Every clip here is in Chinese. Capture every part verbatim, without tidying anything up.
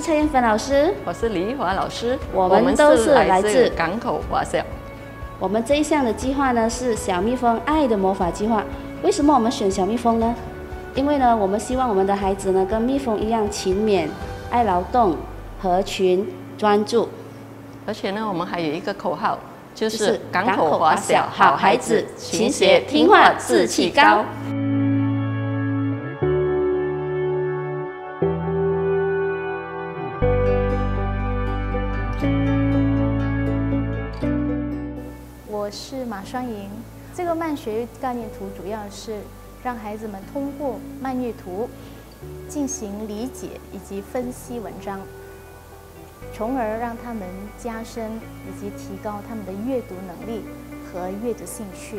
蔡燕芬老师， 我是李玉华老师， 我们都是来自港口华校。 我们这一项的计划呢是小蜜蜂爱的魔法计划。为什么我们选小蜜蜂呢？因为呢，我们希望我们的孩子呢跟蜜蜂一样勤勉、爱劳动、合群、专注。 而且呢，我们还有一个口号，就就是港口华小好孩子，勤学听话，志气高。 我是马双莹。这个慢学阅概念图主要是让孩子们通过慢阅图进行理解以及分析文章，从而让他们加深以及提高他们的阅读能力和阅读兴趣。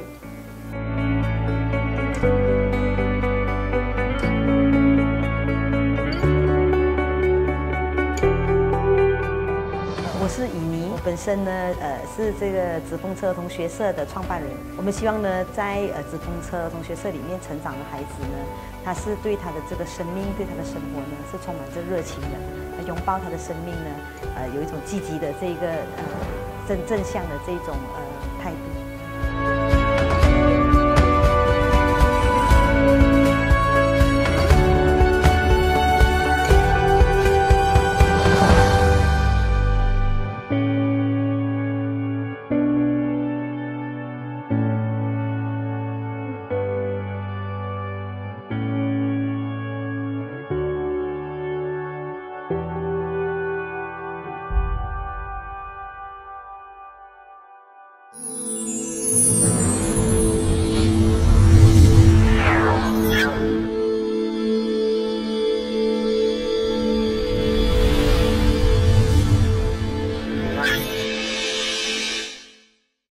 我是以妮，我本身呢，呃，是这个直风车儿童学社的创办人。我们希望呢，在呃直风车儿童学社里面成长的孩子呢，他是对他的这个生命、对他的生活呢，是充满着热情的，拥抱他的生命呢，呃，有一种积极的这个呃正正向的这种呃态度。